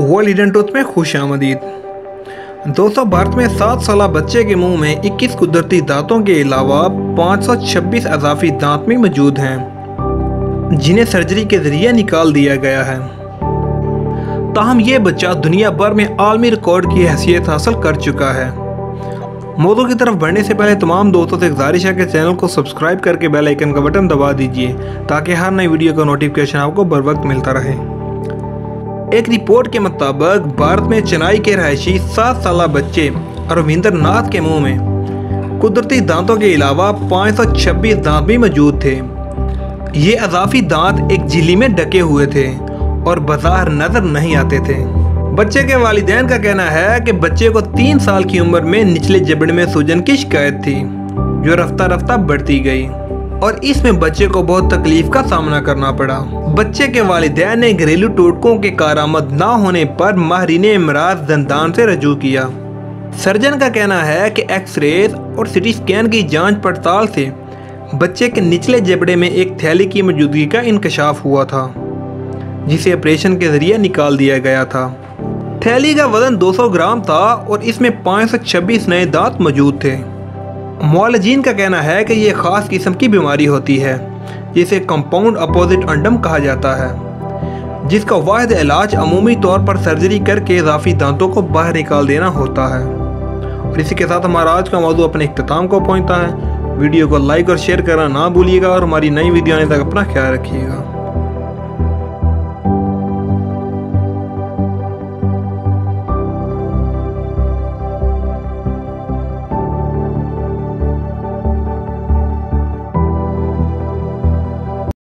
World hidden tooth में खुश आमदीद। दोस्तों, भारत में 7 साल बच्चे के मुंह में 21 कुदरती दांतों के अलावा 526 अजाफी दांत भी मौजूद हैं, जिन्हें सर्जरी के जरिए निकाल दिया गया है। ताहम ये बच्चा दुनिया भर में आलमी रिकॉर्ड की हैसियत हासिल कर चुका है। मौजू की तरफ बढ़ने से पहले तमाम दोस्तों से गुजारिश है कि चैनल को सब्सक्राइब करके बेल आइकन का बटन दबा दीजिए ताकि हर नई वीडियो का नोटिफिकेशन आपको बर वक्त मिलता रहे। एक रिपोर्ट के मुताबिक भारत में चेन्नई के रहायशी 7 साल बच्चे रविंद्र नाथ के मुंह में कुदरती दांतों के अलावा 526 दांत भी मौजूद थे। ये अजाफी दांत एक झिल्ली में ढके हुए थे और बाजार नजर नहीं आते थे। बच्चे के वालिदैन का कहना है कि बच्चे को 3 साल की उम्र में निचले जबड़े में सूजन की शिकायत थी, जो रफ्ता रफ्ता बढ़ती गई और इसमें बच्चे को बहुत तकलीफ का सामना करना पड़ा। बच्चे के वालिदैन ने घरेलू टोटकों के कारामद ना होने पर माहिरीन अमराज दंदान से रजू किया। सर्जन का कहना है कि एक्सरेज और सिटी स्कैन की जांच पड़ताल से बच्चे के निचले जबड़े में एक थैली की मौजूदगी का इंकशाफ हुआ था, जिसे ऑपरेशन के जरिए निकाल दिया गया था। थैली का वजन 200 ग्राम था और इसमें 526 नए दांत मौजूद थे। मुआलजीन का कहना है कि यह खास किस्म की बीमारी होती है जिसे कंपाउंड अपोजिट अंडम कहा जाता है, जिसका वाहिद इलाज अमूमी तौर पर सर्जरी करके इजाफी दांतों को बाहर निकाल देना होता है। और इसी के साथ हमारा आज का मौजू अपने इख्तिताम को पहुंचता है। वीडियो को लाइक और शेयर करना ना भूलिएगा और हमारी नई वीडियो आने तक अपना ख्याल रखिएगा।